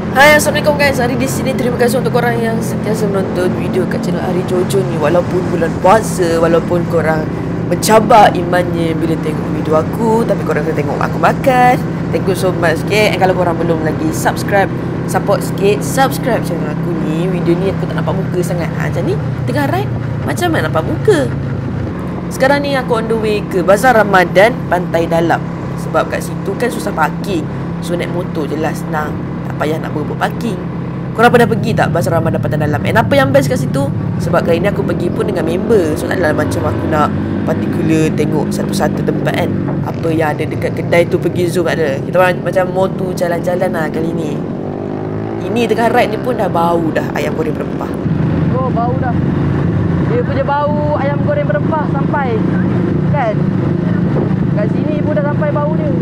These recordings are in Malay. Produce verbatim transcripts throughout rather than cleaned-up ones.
Hai, Assalamualaikum guys. Hari di sini terima kasih untuk korang yang sentiasa menonton video kat channel Ari Jojo ni. Walaupun bulan puasa, walaupun korang mencabar imannya bila tengok video aku, tapi korang kena tengok aku makan. Thank you so much sikit. And kalau korang belum lagi subscribe, support sikit, subscribe channel aku ni. Video ni aku tak nampak muka sangat. Ha, macam ni, tengah ride, macam mana nampak muka. Sekarang ni aku on the way ke Bazar Ramadan Pantai Dalam. Sebab kat situ kan susah parking. So naik motor je lah, senang. Tak payah nak berebut parking. Korang pernah pergi tak Bazar Ramadan Pantai Dalam? And apa yang best kat situ? Sebab kali ni aku pergi pun dengan member. So tak adalah macam aku nak particular tengok satu-satu tempat kan. Apa yang ada dekat kedai tu pergi zoom tak ada. Kita orang macam motor jalan-jalan lah kali ni. Ini tengah ride ni pun dah bau dah ayam goreng berempah. Oh, bau dah. Dia punya bau ayam goreng berempah sampai. Kan? Kat sini pun dah sampai bau dia.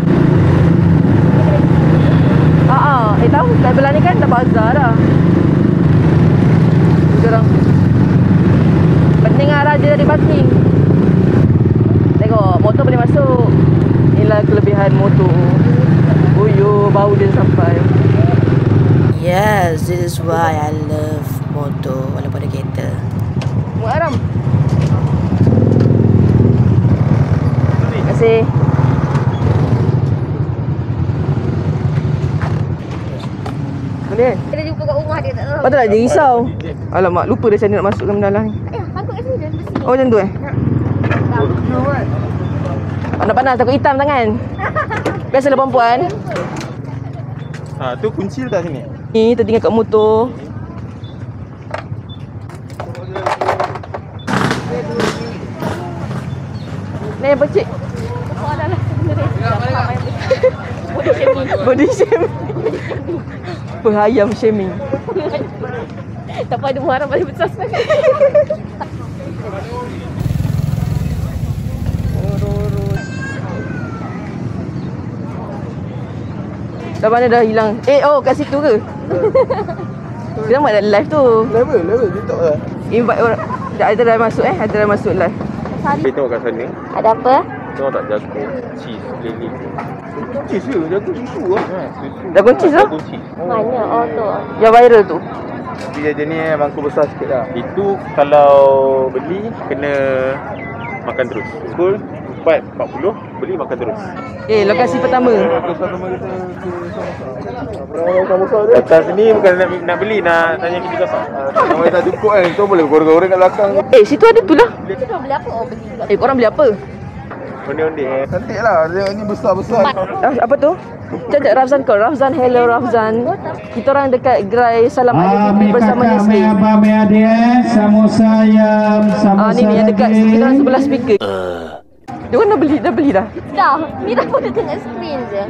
Haa, eh tahu kat belah ni kan dah bazar dah. Sekarang pendengar raja dari batin. Tengok, motor boleh masuk. Inilah kelebihan motor. Uyo, bau dia sampai. Yes, this is why I love motor walaupun ada kereta. Muaram. Terima kasih. Boleh? Kita jumpa kat rumah dia tak tahu. Patutlah dia risau. Alamak, lupa dia macam mana nak masukkan benda lah ni. Eh, sangkut kat sini je besi. Oh, macam tu eh? Panas-panas, takut hitam tangan. Biasalah perempuan. Ha, tu kunci letak sini. Ni tertinggal kat motor. Ni yang pecik. Oh, adalah sebenarnya. Body shaming. Body shaming. Penghayam shaming. Tak apa ada muharam paling besar sekali. Dah mana dah hilang. Eh, oh kat situ ke? Kenapa ada live tu? Level, level TikTok lah. Invite orang. Ada dah masuk eh? Ada dah masuk live. Kita tengok kat sana. Ada apa? Tengok tak jagung cheese lele. Cheese ke? Jagung susu lah. Ha, susu. Jagung cheese lah? Jagung cheese. Mana? Oh tu. Yang viral tu. Tapi dia jenis mangkuk besar sikit lah. Itu kalau beli kena makan terus. Pukul empat empat puluh beli makan terus. Eh, lokasi pertama. Lokasi pertama kita ke datang sini bukan nak, nak beli, nak tanya kita kasar. Kalau tak cukup kan, tu boleh goreng-goreng kat belakang. Eh, situ ada tu lah. Kita dah beli apa? Oh, beli juga. Eh, korang beli apa? Onde-onde eh. Cantik lah, dia ni besar-besar. Ah, apa tu? Sekejap, Rafzan call. Rafzan, hello Rafzan. Kita orang dekat gerai Salam Aidilfitri bersama Nesri. apa mea dia? Samosa ayam, samosa. Ah, ni ni yang dekat kita orang sebelah speaker. Dia orang dah beli, dah beli dah. Dah. Ni dah boleh tengok screen je.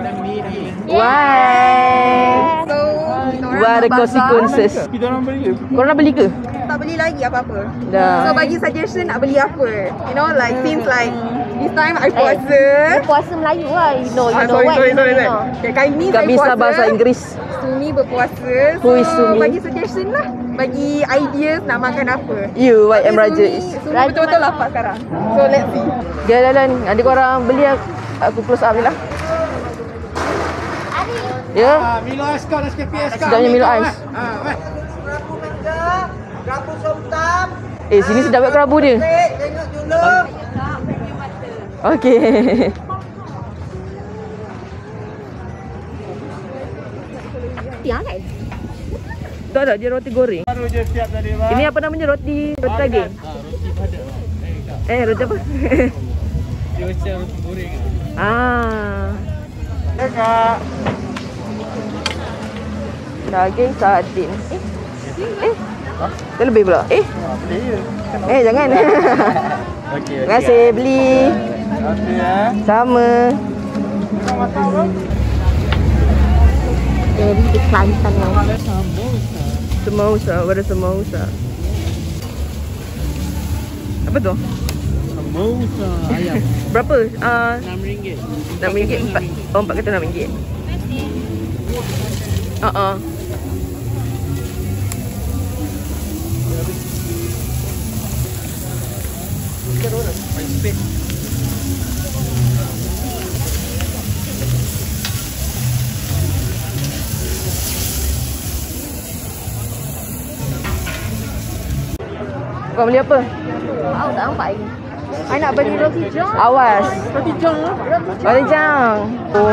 Why? So, What the consequences? Kita orang beli. Korang nak beli ke? tak beli lagi apa-apa. Dah. So, bagi suggestion nak beli apa. You know, like since like this time I Eh, puasa. puasa Melayu lah. You know, you Ah, know sorry, what? sorry, you sorry, know. sorry. Okay, kali ni Tak saya bisa puasa. bahasa Inggeris. Sumi berpuasa. Who is Sumi? Bagi suggestion lah. Bagi ideas nak makan apa. You, Y M Raja Sumi, is. Sumi betul-betul lapar sekarang. So, let's see. Jalan-jalan. Ada korang beli, aku close up je lah. Ya? Milo ais kau dah sikit ais kau. Sedapnya Milo ais. Ah, weh. Eh, sini sedap buat kerabu dia. Okey. Tiang kan? Tak ada, dia roti goreng. Baru je siap tadi, Bang. Ini apa namanya? Roti roti daging? Eh, roti apa? Dia macam roti goreng. Ah, Ya, Kak. daging sardin. Eh, eh, dia lebih pula. Eh, Beli je. eh jangan. Okey, Terima kasih, beli. Terima kasih ya. Sama. Dari di Kelantan yang Samosa, ada samosa. Apa tu? Samosa ayam. Berapa? Ah, enam ringgit. enam ringgit. Empat. Oh, empat kata enam ringgit. Ah, uh-uh. Kau beli apa? Tahu tak nampak lagi. I nak beli roti john. Awas. Roti john. Roti jang. Oh.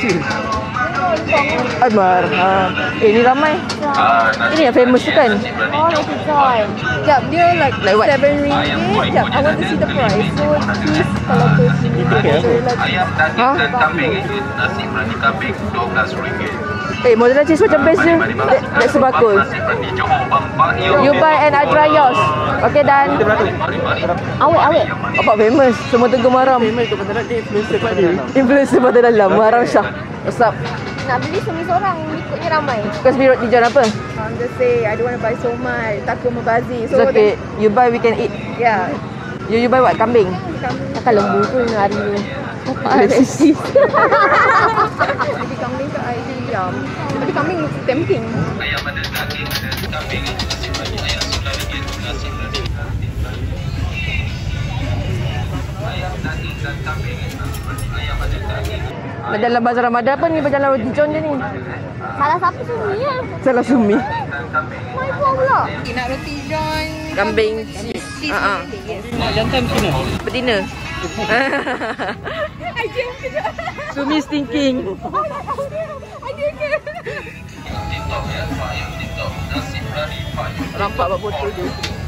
Admar. Ha. Eh, ni ramai. Ini yang famous tu kan? Oh, roti john. Sekejap, dia like, Like what? seven ringgit. Sekejap, I want to see the price. So, please kalau tu sini. Ayam daging Ha? dan kambing itu nasi berani kambing dua belas ringgit. Eh, mozzarella cheese macam best je. That, that's bagus. Nasi berani Johor Bang Bahio. You buy and I try yours. Okay, dan Awet, awet. apa famous? Semua tegur maram. Famous tu pasal dia influencer kat dia. Influencer pada dalam. Maram Syah. What's up? Nak beli semi seorang, ikutnya ramai. Kau sendiri roti john apa? I'm just say, I don't want to buy so much. Takut membazir. It's So, okay. You buy, we can eat. then, yeah. You, you buy what? Kambing? Takkan lembu tu hari ni. Racist. Jadi kambing ke I diam. Tapi kambing looks tempting. Ayam ada daging dan kambing itu nasi berani ayam sembilan ringgit nasi berani. Ayam daging dan kambing itu nasi berani ayam ada daging. Dalam bazar Ramadan apa ni? Berjalan roti john je ni. Salah siapa sini ya? Salah sumi. Mai pun pula. Nak roti john. Kambing. Ha ah. Jantan sini. Betina. Sumi stinking. Nampak buat foto dia.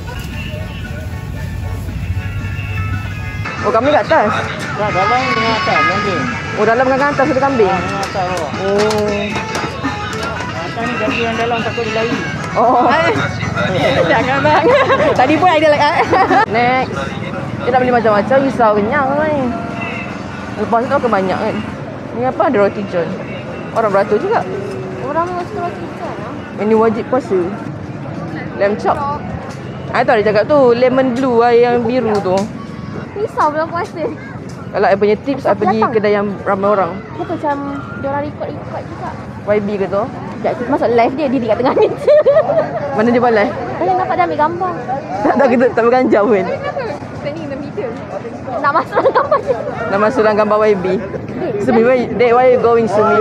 Oh, kambing kat atas. Dah dalam dengan atas nanti. Oh, dalam dengan atas ada kambing. Dengan atas bawah. Oh. Atas ni daging yang dalam takut dia lari. Oh. Jangan bang. Tadi pun ada like. Next. Dia nak beli macam-macam, risau kenyang kan. Lepas tu akan banyak kan. Ni apa ada roti john. Orang beratur juga. Orang memang suka roti john lah. Ini wajib puasa. Lamb chop. I tahu dia cakap tu lemon blue lah yang biru tu. Risau bulan puasa. Kalau I punya tips, I pergi Datang. kedai yang ramai orang. Dia macam diorang record-record juga. Y B ke tu? Sekejap, kita masuk live dia, diri kat tengah ni. Mana dia balai? Saya nampak dia ambil gambar. Tak tak kita tak berkan jauh kan. Standing in the middle. Nak masuk dalam gambar dia. Nak masuk dalam gambar Y B. Sumi, why, that why you going Sumi?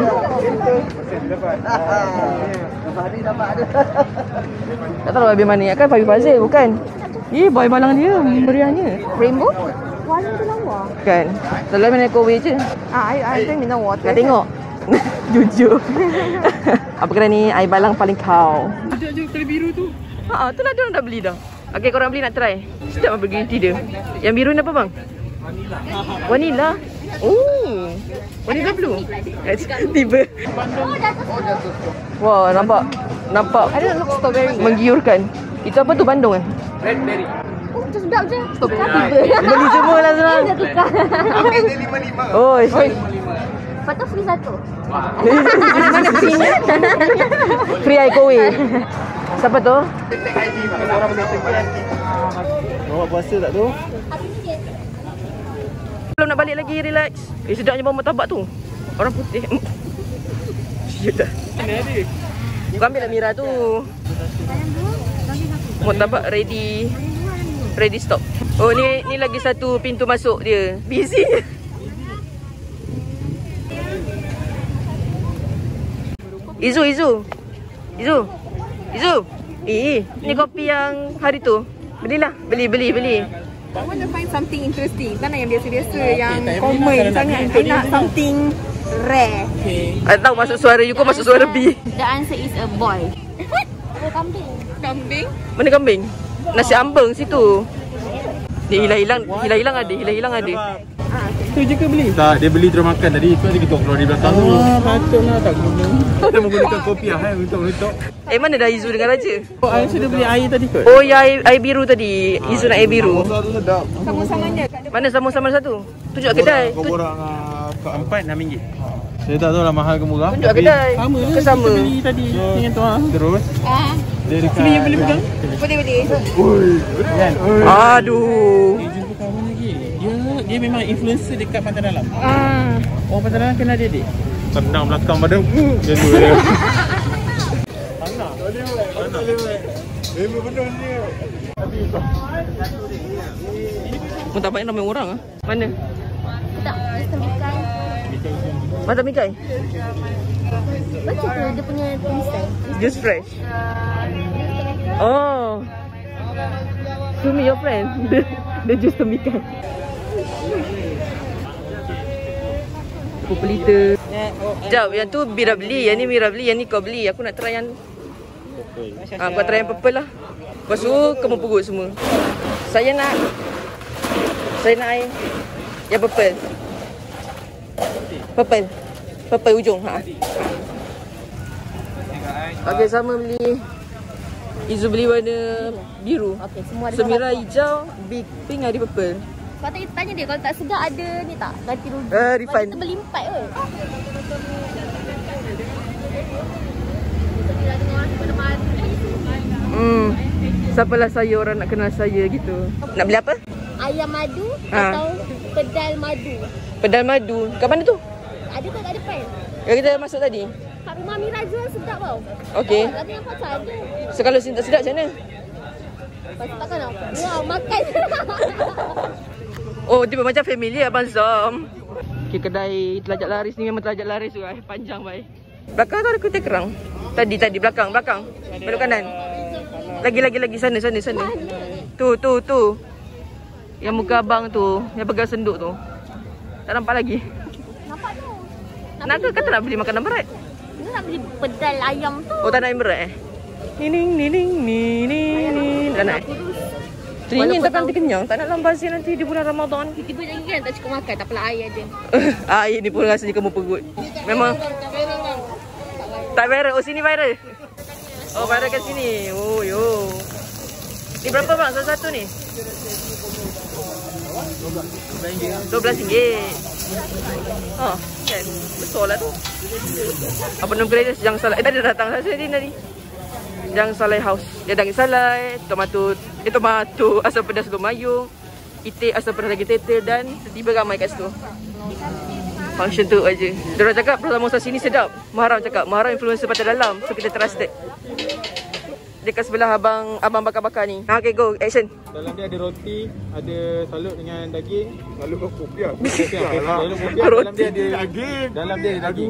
Tak tahu Y B mana kan Fabi Fazil bukan? Eh, boy malang dia, meriahnya. Rainbow? Warna tu lawa. Kan? Selalu main microwave je. Ah, I, I drink mineral water. Nak tengok? Jujur. Apa kena ni? Air balang paling kau. Sedap je tali biru tu. Haa, tu lah dia orang dah beli dah. Okay, korang beli nak try. Sedap apa green tea dia. Yang biru ni apa bang? Vanilla. Oh. Vanilla blue. Eh, tiba. Wah, nampak. Nampak. I don't look strawberry. Menggiurkan. Itu apa tu Bandung eh? Red berry. Oh, macam sedap je. Strawberry. Beli semua lah senang. Dia tukar. Oh, Lepas tu free satu. mana free ni? Free Aikowe. Siapa tu? Bawa puasa tak tu? Belum nak balik lagi, relax. Eh, sedapnya bawa martabak tu. Orang putih. Sudah. Mana ada? Kau ambil lah Mira tu. Martabak ready. Ready stop. Oh, ni ni lagi satu pintu masuk dia. Busy. Izu, Izu. Izu. Izu. Eh, ni kopi yang hari tu. Belilah. Beli, beli, beli. I want to find something interesting. Tak nak yang biasa-biasa, yang common sangat. I nak something rare. I tahu masuk suara you, kau masuk suara B. The answer is a boy. What? Oh, kambing. Kambing? Mana kambing? Nasi ambeng situ. Dia hilang-hilang, hilang-hilang ada, hilang-hilang ada. Tu je ke beli? Tak, dia beli terus makan tadi. Tu ada kita keluar di belakang tu. Ah, patutlah tak guna. Dia menggunakan kopiah eh untuk letak. Eh, mana dah Izu dengan Raja? Oh, I sudah beli air tadi kot. Oh, ya air, air biru tadi. Izu nak air biru. Sama-samanya. Mana sama-sama satu? Tunjuk kedai. Kau Tu- borang keempat enam ringgit. Saya tak tahu lah mahal ke murah. Tunjuk kedai. Sama Ke sama? kita beli tadi dengan tuan. Terus Ah, dia dekat. Sini boleh pegang? boleh-boleh. Oi, kan? Aduh. Eh, jumpa kawan lagi. Dia dia memang influencer dekat Pantai Dalam. Ah. Orang Pantai Dalam kenal dia, Dik? Tendang belakang badan. Hmm, dia tu dia. Tanah. Tanah. Memang benar dia. Oh, tak banyak ramai orang ah. Mana? Tak, Mister Mikai. Mata Mikai. Baca tu dia punya tulisan. Juice fresh. Oh. To me your friend. Dia, dia just temikan. Berapa liter? Sekejap, yang tu Mira beli, yang ni Mira beli, yang ni kau beli. Aku nak try yang ah, kau try yang purple lah. Lepas tu kamu perut semua. Saya nak Saya nak air yang purple. Purple. Purple ujung. Ha. Okey, sama beli. Izu beli warna biru. Okey, semua ada. Semira hijau, big pink ada purple. Kau tak tanya dia kalau tak sedap ada ni tak? Ganti rugi. Uh, refund. Kita beli empat kot. Hmm. Siapalah saya orang nak kenal saya gitu. Nak beli apa? Ayam madu Ha. atau pedal madu. Pedal madu. Kat mana tu? Ada tak kat depan? Yang kita masuk tadi. Kat rumah Mira jual sedap tau. Okey. Oh, tapi nampak tak ada. So kalau sini tak sedap macam mana? Lepas tu takkan nak. Wow, makan. Oh, tiba macam family Abang Zom. Okay, kedai telajak laris ni memang telajak laris tu. Eh. Panjang baik. Belakang tu ada kutai kerang. Tadi, tadi. Belakang, belakang. Belok kanan. Lagi, lagi, lagi. Sana, sana, sana. Tu, tu, tu. Yang muka abang tu. Yang pegang senduk tu. Tak nampak lagi. Nampak tu. Nak ke? Kata nak beli makanan berat? Dia nak beli pedal ayam tu. Oh, tak nak yang berat eh? Nining, nining, nining. Tak nak eh? Teringin tak nanti kenyang. Tak nak lambazir nanti di bulan Ramadan. Tiba-tiba lagi kan tak cukup makan. Tak apalah air ada. Air ni pun rasanya kamu perut. Memang tak viral. Oh, sini viral. Oh, viral kat sini. Oh, yo. Ni berapa bang satu-satu ni? dua belas ringgit. Oh, kan. Besar lah tu. Apa nama kedai dia? Jang Salai. Eh, tadi dah datang saya ni tadi. Jang Salai House. Dia daging salai, tomato, eh tomato, asam pedas lumayung, itik asam pedas daging tete dan setiba ramai kat situ. Function tu aja. Dia orang cakap samosa sini sedap. Muharram cakap, Muharram influencer patah dalam. So kita trusted. Dekat sebelah abang abang bakar-bakar ni. Ha, okay, go. Action. Dalam dia ada roti, ada salut dengan daging, lalu kau kopiah. Roti. Dalam dia ada daging. Dalam dia ada daging.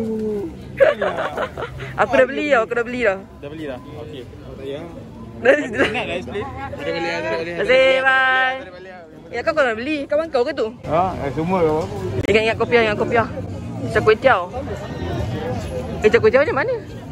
Aku dah beli tau, aku dah beli dah. Dah beli dah. Okey. Ya. Dah. Nak dah explain. Ada beli, ada beli. Terima kasih, bye. Ya, kau kau nak beli? Kawan kau ke tu? Ha, semua apa? Ingat-ingat kopiah, ingat kopiah. Char kway teow. Eh, char kway teow macam mana?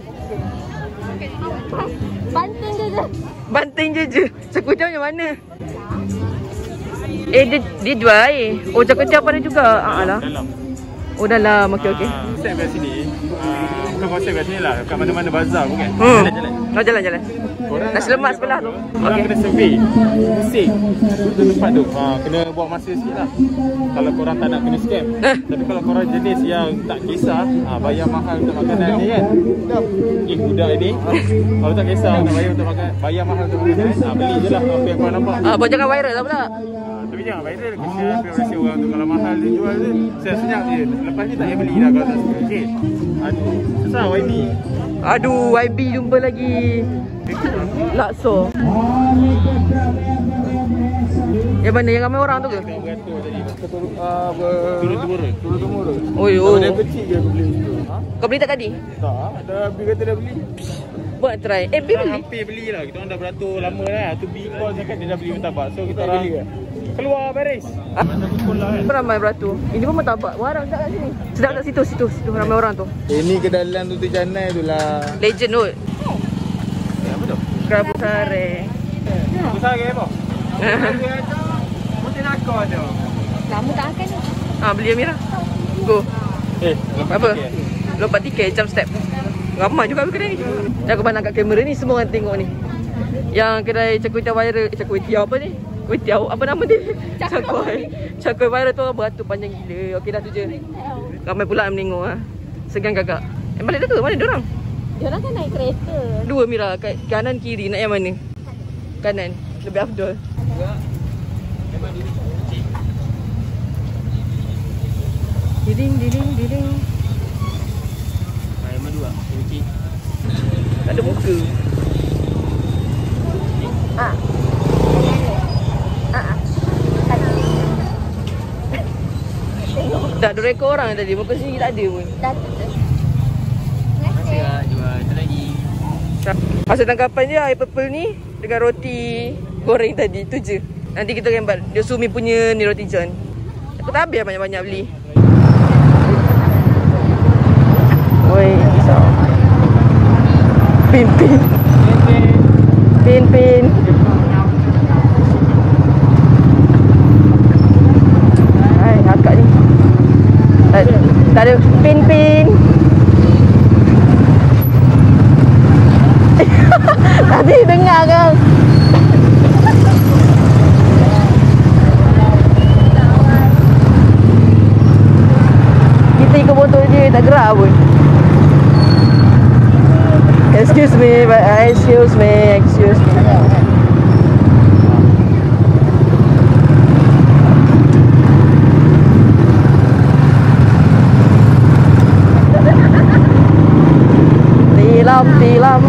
Banting je je. Banting je je. Char kway teow macam mana? Eh, dia, dia jual air. Oh, char kway teow pada juga. Ah, lah. Dalam. Oh, dalam. Okey, okey. Konsep kat sini. Ah, bukan konsep kat sini lah. Kat mana-mana bazar pun kan. Hmm. Jalan-jalan. Oh, jalan-jalan. Korang Nasi lemak sebelah tu. Korang Okey. kena survey pusing tu tempat tu. Ha, kena buang masa sikit lah. Kalau korang tak nak kena scam. Eh. Tapi kalau korang jenis yang tak kisah, ha, bayar mahal untuk makanan ni kan. Eh, budak ni kalau tak kisah nak bayar untuk makan, bayar mahal untuk makanan, ha, beli je lah apa yang korang nampak. Ah, buat jangan viral lah pula. Ha, tapi jangan viral. Kesian privacy orang tu. Kalau mahal dia jual je, senyap je. Lepas ni tak payah beli lah kalau tak suka. Okay. Aduh, susah Y B. Aduh, Y B jumpa lagi. Lakso. Yang mana? Yang ramai orang tu ke? Beratur tadi. Turun-temurun. Turun-temurun. Oh, yo. Dia kecil je aku beli situ. Kau beli tak tadi? Tak, dah B kata dah beli. Buat try. Eh, B Kita beli. hampir beli lah. Kita orang dah beratur lama lah. Tu B call cakap dia dah beli martabak. So kita orang keluar beres. Ah. Ramai beratur. Ini pun martabak. Warang tak kat sini. Sedap tak situ, situ, situ. Ramai orang tu. Ini ke dalam tu tu canai tu lah. Legend tu. Apa tu? Kerabu sare. Besar ke apa? Mesti nak kau tu. Lama tak makan ni. Ah, beli Amira. Go. Eh, Apa? Lompat tiket, jump step. Ramai juga kedai ni. Jangan kau pandang kat kamera ni, semua orang tengok ni. Yang kedai char kway teow viral, char kway teow apa ni? Kway teow, apa nama dia? Char kway. Char kway viral tu beratur panjang gila. Okey dah tu je. Ramai pula yang menengok ah. Segan kakak. Eh, balik dah ke? Mana dia orang? Dia orang kan naik kereta. Dua Mira, kat kanan kiri nak yang mana? Kanan. Lebih afdol. Diding diding diding. Ayam madu ah. Okey. Tak ada muka. Ah. Ah. Tak ada rekod orang tadi. Muka sini tak ada pun. Dah tu. Terima kasih. Jual tu lagi. Hasil tangkapan dia air purple ni dengan roti goreng tadi. Tu je. Nanti kita gambar. Dia Sumi punya ni roti john. Aku tak habis banyak-banyak beli. Woi, so. Pin pin. Pin pin. Hai, akak ni. Tak, tak ada pin pin. Tadi dengar kan? Kita ikut motor je, tak gerak pun. Excuse me, excuse me, excuse me. Tilam, tilam.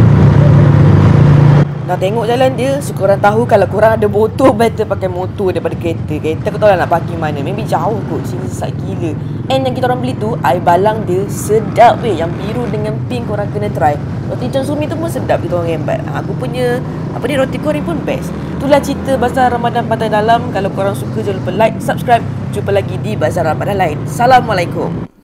Nak tengok jalan dia, so korang tahu kalau korang ada motor, better pakai motor daripada kereta. Kereta kau tahu lah nak parking mana, maybe jauh kot, sini sesak gila. And yang kita orang beli tu, air balang dia sedap weh. Yang biru dengan pink korang kena try. Roti john Sumi tu pun sedap kita orang rembat. Aku punya, apa ni, roti goreng pun best. Itulah cerita Bazar Ramadan Pantai Dalam. Kalau korang suka jangan lupa like, subscribe. Jumpa lagi di Bazar Ramadan lain. Assalamualaikum.